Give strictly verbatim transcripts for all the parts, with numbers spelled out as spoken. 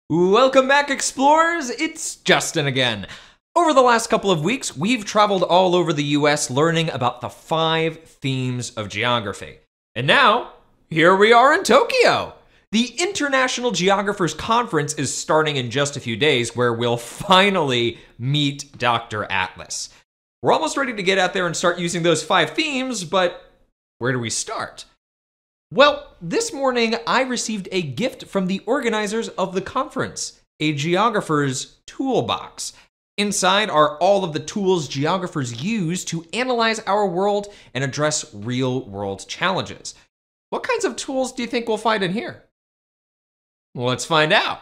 Welcome back, explorers! It's Justin again. Over the last couple of weeks, we've traveled all over the U S learning about the five themes of geography. And now, here we are in Tokyo! The International Geographers Conference is starting in just a few days, where we'll finally meet Doctor Atlas. We're almost ready to get out there and start using those five themes, but where do we start? Well, this morning I received a gift from the organizers of the conference, a Geographer's Toolbox. Inside are all of the tools geographers use to analyze our world and address real-world challenges. What kinds of tools do you think we'll find in here? Well, let's find out.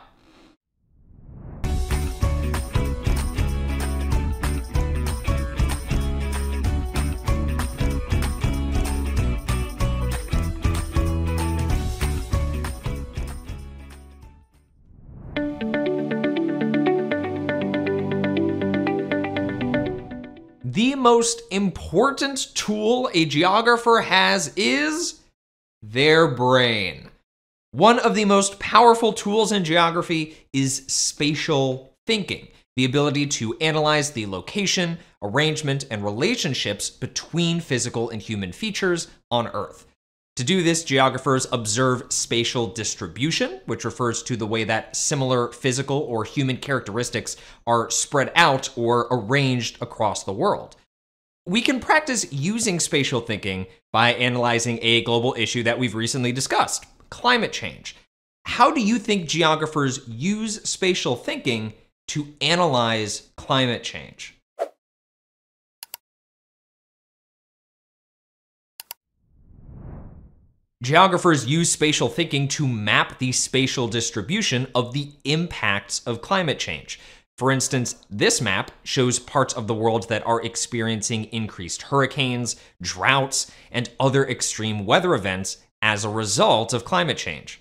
The most important tool a geographer has is their brain. One of the most powerful tools in geography is spatial thinking, the ability to analyze the location, arrangement, and relationships between physical and human features on Earth. To do this, geographers observe spatial distribution, which refers to the way that similar physical or human characteristics are spread out or arranged across the world. We can practice using spatial thinking by analyzing a global issue that we've recently discussed, climate change. How do you think geographers use spatial thinking to analyze climate change? Geographers use spatial thinking to map the spatial distribution of the impacts of climate change. For instance, this map shows parts of the world that are experiencing increased hurricanes, droughts, and other extreme weather events as a result of climate change.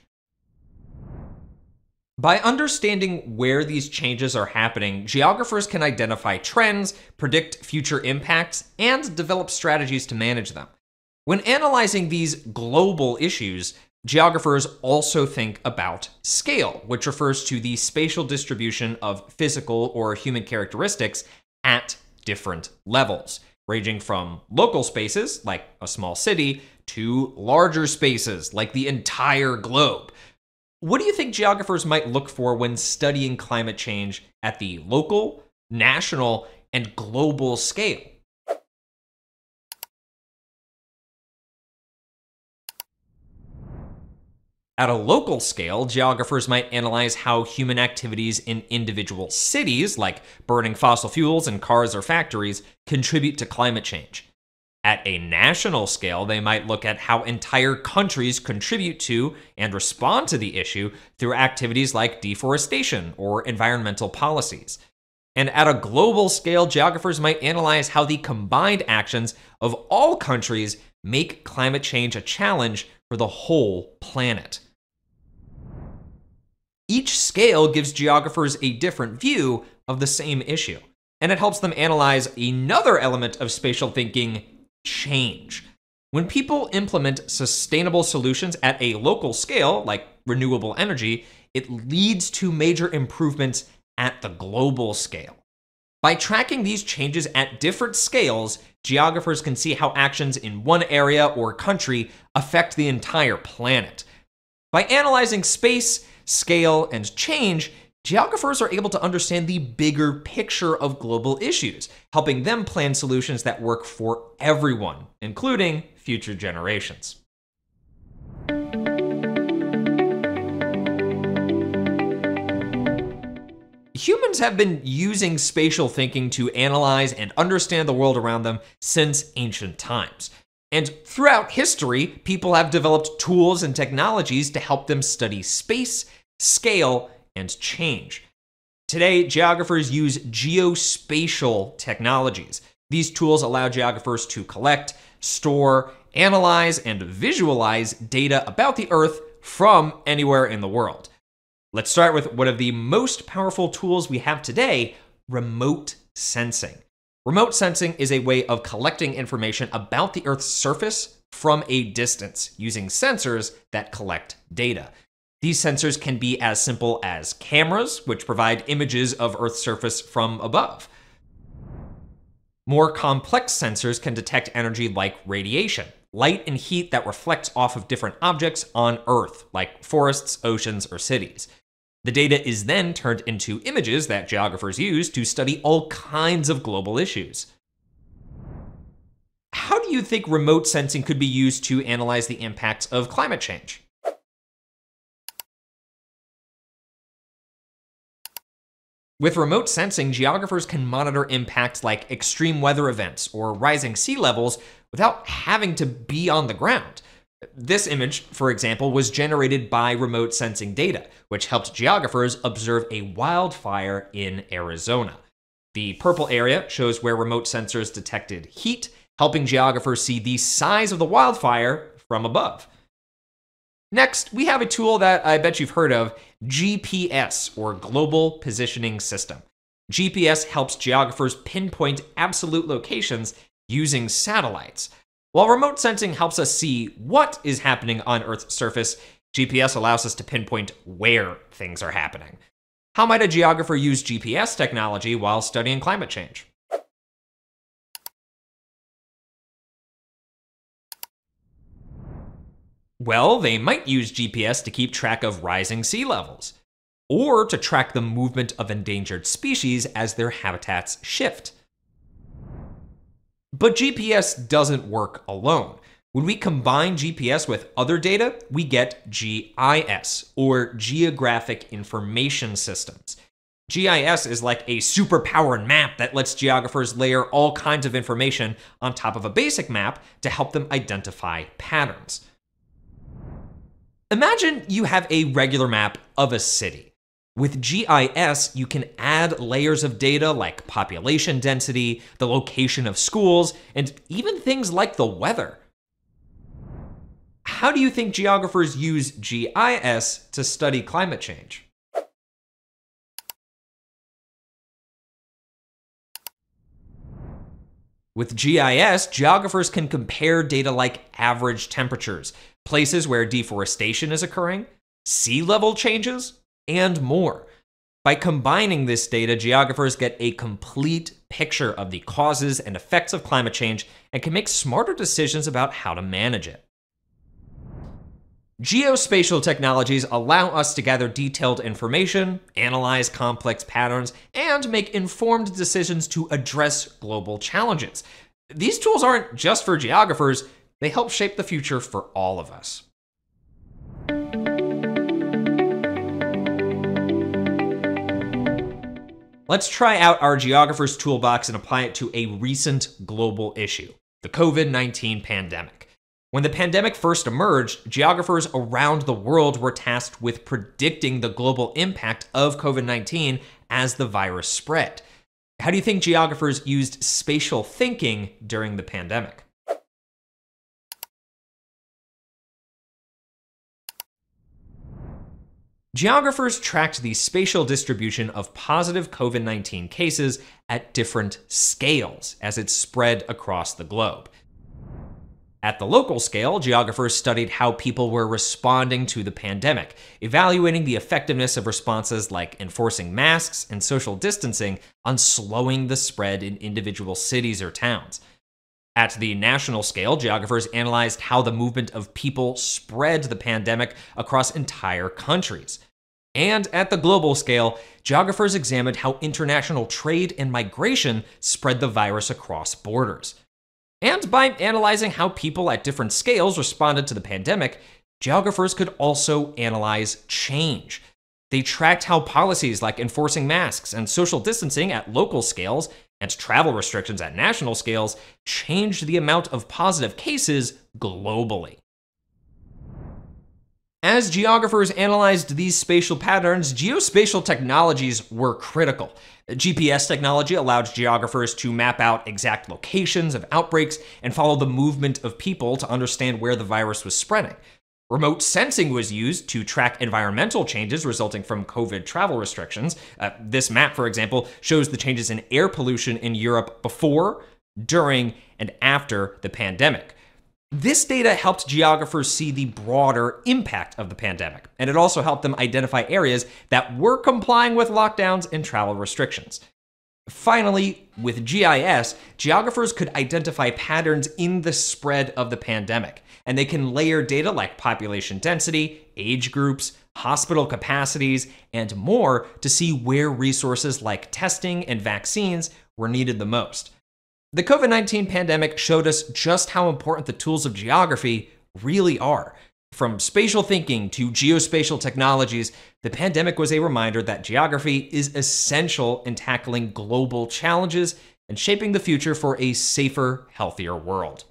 By understanding where these changes are happening, geographers can identify trends, predict future impacts, and develop strategies to manage them. When analyzing these global issues, geographers also think about scale, which refers to the spatial distribution of physical or human characteristics at different levels, ranging from local spaces, like a small city, to larger spaces, like the entire globe. What do you think geographers might look for when studying climate change at the local, national, and global scale? At a local scale, geographers might analyze how human activities in individual cities, like burning fossil fuels in cars or factories, contribute to climate change. At a national scale, they might look at how entire countries contribute to and respond to the issue through activities like deforestation or environmental policies. And at a global scale, geographers might analyze how the combined actions of all countries make climate change a challenge for the whole planet. Each scale gives geographers a different view of the same issue, and it helps them analyze another element of spatial thinking: change. When people implement sustainable solutions at a local scale, like renewable energy, it leads to major improvements at the global scale. By tracking these changes at different scales, geographers can see how actions in one area or country affect the entire planet. By analyzing space, scale, and change, geographers are able to understand the bigger picture of global issues, helping them plan solutions that work for everyone, including future generations. Humans have been using spatial thinking to analyze and understand the world around them since ancient times. And throughout history, people have developed tools and technologies to help them study space, scale, and change. Today, geographers use geospatial technologies. These tools allow geographers to collect, store, analyze, and visualize data about the Earth from anywhere in the world. Let's start with one of the most powerful tools we have today: remote sensing. Remote sensing is a way of collecting information about the Earth's surface from a distance using sensors that collect data. These sensors can be as simple as cameras, which provide images of Earth's surface from above. More complex sensors can detect energy like radiation, light and heat that reflects off of different objects on Earth, like forests, oceans, or cities. The data is then turned into images that geographers use to study all kinds of global issues. How do you think remote sensing could be used to analyze the impacts of climate change? With remote sensing, geographers can monitor impacts like extreme weather events or rising sea levels without having to be on the ground. This image, for example, was generated by remote sensing data, which helped geographers observe a wildfire in Arizona. The purple area shows where remote sensors detected heat, helping geographers see the size of the wildfire from above. Next, we have a tool that I bet you've heard of, G P S, or Global Positioning System. G P S helps geographers pinpoint absolute locations using satellites. While remote sensing helps us see what is happening on Earth's surface, G P S allows us to pinpoint where things are happening. How might a geographer use G P S technology while studying climate change? Well, they might use G P S to keep track of rising sea levels, or to track the movement of endangered species as their habitats shift. But G P S doesn't work alone. When we combine G P S with other data, we get G I S, or Geographic Information Systems. G I S is like a superpowered map that lets geographers layer all kinds of information on top of a basic map to help them identify patterns. Imagine you have a regular map of a city. With G I S, you can add layers of data like population density, the location of schools, and even things like the weather. How do you think geographers use G I S to study climate change? With G I S, geographers can compare data like average temperatures, places where deforestation is occurring, sea level changes, and more. By combining this data, geographers get a complete picture of the causes and effects of climate change and can make smarter decisions about how to manage it. Geospatial technologies allow us to gather detailed information, analyze complex patterns, and make informed decisions to address global challenges. These tools aren't just for geographers, they help shape the future for all of us. Let's try out our Geographer's Toolbox and apply it to a recent global issue, the COVID nineteen pandemic. When the pandemic first emerged, geographers around the world were tasked with predicting the global impact of COVID nineteen as the virus spread. How do you think geographers used spatial thinking during the pandemic? Geographers tracked the spatial distribution of positive COVID nineteen cases at different scales as it spread across the globe. At the local scale, geographers studied how people were responding to the pandemic, evaluating the effectiveness of responses like enforcing masks and social distancing on slowing the spread in individual cities or towns. At the national scale, geographers analyzed how the movement of people spread the pandemic across entire countries. And at the global scale, geographers examined how international trade and migration spread the virus across borders. And by analyzing how people at different scales responded to the pandemic, geographers could also analyze change. They tracked how policies like enforcing masks and social distancing at local scales and travel restrictions at national scales changed the amount of positive cases globally. As geographers analyzed these spatial patterns, geospatial technologies were critical. G P S technology allowed geographers to map out exact locations of outbreaks and follow the movement of people to understand where the virus was spreading. Remote sensing was used to track environmental changes resulting from COVID travel restrictions. Uh, this map, for example, shows the changes in air pollution in Europe before, during, and after the pandemic. This data helped geographers see the broader impact of the pandemic, and it also helped them identify areas that were complying with lockdowns and travel restrictions. Finally, with G I S, geographers could identify patterns in the spread of the pandemic, and they can layer data like population density, age groups, hospital capacities, and more to see where resources like testing and vaccines were needed the most. The COVID nineteen pandemic showed us just how important the tools of geography really are. From spatial thinking to geospatial technologies, the pandemic was a reminder that geography is essential in tackling global challenges and shaping the future for a safer, healthier world.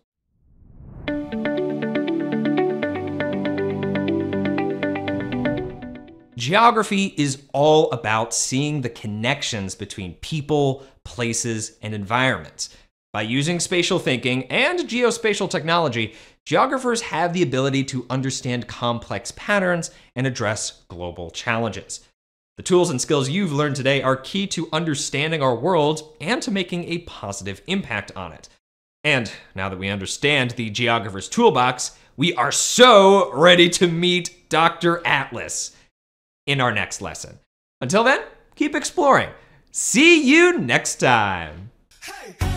Geography is all about seeing the connections between people, places, and environments. By using spatial thinking and geospatial technology, geographers have the ability to understand complex patterns and address global challenges. The tools and skills you've learned today are key to understanding our world and to making a positive impact on it. And now that we understand the Geographer's Toolbox, we are so ready to meet Doctor Atlas in our next lesson. Until then, keep exploring. See you next time. Hey.